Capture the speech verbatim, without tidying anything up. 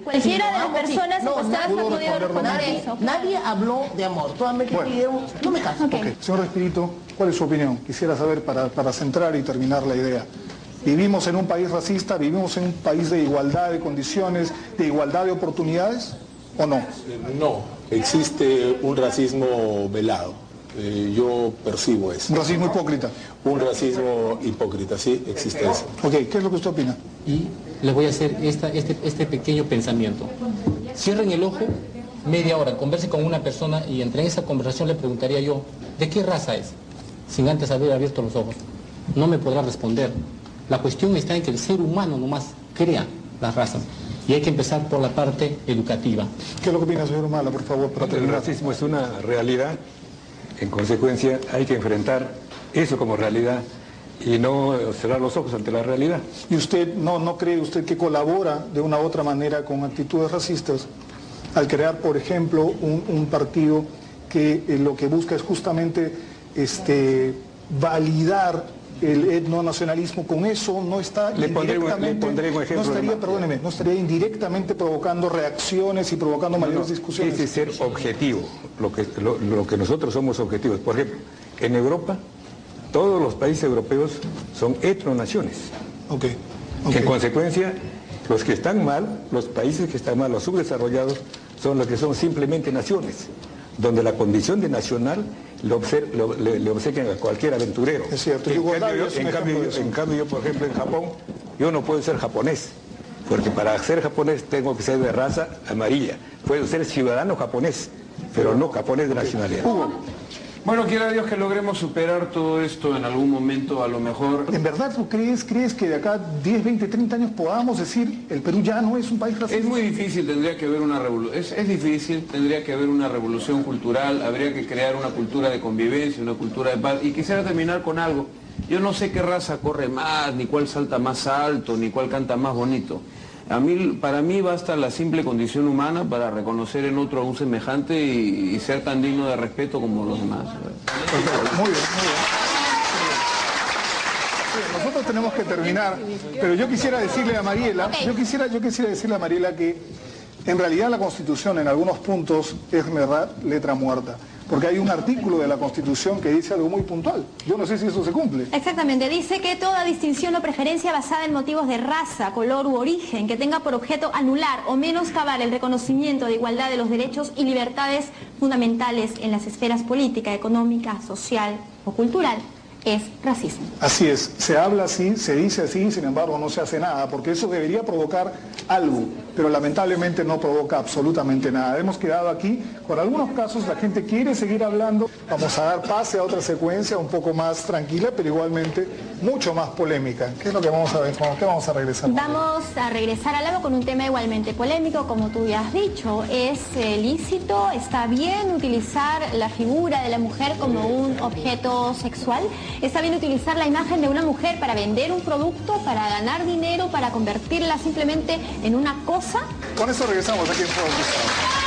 Cualquiera Si de las amo, personas sí. No, encuestadas nadie- ha podido responder nadie, eso. nadie habló de amor. Solamente Bueno. pidieron, no me caso. Ok. Ok, señor Espíritu, ¿cuál es su opinión? Quisiera saber para, para centrar y terminar la idea. ¿Vivimos en un país racista? ¿Vivimos en un país de igualdad de condiciones, de igualdad de oportunidades o no? No, existe un racismo velado. Eh, yo percibo eso. Un racismo hipócrita. Un racismo hipócrita, sí, existe eso. Ok, ¿qué es lo que usted opina? Y les voy a hacer esta, este, este pequeño pensamiento. Cierren el ojo media hora, converse con una persona y entre esa conversación le preguntaría yo, ¿de qué raza es? Sin antes haber abierto los ojos. No me podrá responder. La cuestión está en que el ser humano nomás crea las razas. Y hay que empezar por la parte educativa. ¿Qué es lo que opina, señor Humala, por favor, para El terminar? racismo es una realidad. En consecuencia, hay que enfrentar eso como realidad y no cerrar los ojos ante la realidad. ¿Y usted no, no cree usted que colabora de una u otra manera con actitudes racistas al crear, por ejemplo, un, un partido que eh, lo que busca es justamente este, validar el etnonacionalismo? Con eso no está Le pondré un- indirectamente, le pondré un ejemplo no estaría, de- perdóneme, no estaría indirectamente provocando reacciones y provocando No, mayores no, discusiones. ese es ser objetivo, lo que, lo, lo que nosotros somos objetivos. Por ejemplo, en Europa, todos los países europeos son etnonaciones. Ok, ok. En consecuencia, los que están mal, los países que están mal, los subdesarrollados, son los que son simplemente naciones, donde la condición de nacional le, obse- lo- le- le obsequian a cualquier aventurero. Es cierto, En Yugoslavia cambio, es un en ejemplo cambio, de eso. en cambio, yo, por ejemplo, en Japón, yo no puedo ser japonés, porque para ser japonés tengo que ser de raza amarilla. Puedo ser ciudadano japonés, pero no japonés de nacionalidad. Bueno, quiera Dios que logremos superar todo esto en algún momento, a lo mejor. ¿En verdad tú crees, crees que de acá diez, veinte, treinta años podamos decir el Perú ya no es un país racista? Es muy difícil, tendría que haber una revolución, es, es difícil, tendría que haber una revolución cultural, habría que crear una cultura de convivencia, una cultura de paz. Y quisiera terminar con algo. Yo no sé qué raza corre más, ni cuál salta más alto, ni cuál canta más bonito. A mí, para mí basta la simple condición humana para reconocer en otro a un semejante y, y ser tan digno de respeto como los demás. Perfecto, muy bien, muy bien. Bien, nosotros tenemos que terminar, pero yo quisiera decirle a Mariela, Ok. yo quisiera, yo quisiera decirle a Mariela que en realidad la Constitución en algunos puntos es verdad letra muerta, porque hay un artículo de la Constitución que dice algo muy puntual. Yo no sé si eso se cumple. Exactamente, dice que toda distinción o preferencia basada en motivos de raza, color u origen que tenga por objeto anular o menoscabar el reconocimiento de igualdad de los derechos y libertades fundamentales en las esferas política, económica, social o cultural es racismo. Así es, se habla así, se dice así, sin embargo no se hace nada, porque eso debería provocar algo, pero lamentablemente no provoca absolutamente nada. Hemos quedado aquí con algunos casos, la gente quiere seguir hablando, vamos a dar pase a otra secuencia un poco más tranquila, pero igualmente mucho más polémica. ¿Qué es lo que vamos a ver? ¿Con qué vamos a regresar? Vamos a regresar al lado con un tema igualmente polémico, como tú ya has dicho. ¿Es eh, lícito, está bien utilizar la figura de la mujer como un objeto sexual? ¿Está bien utilizar la imagen de una mujer para vender un producto, para ganar dinero, para convertirla simplemente en una cosa? Con eso regresamos aquí en Fuego Cruzado.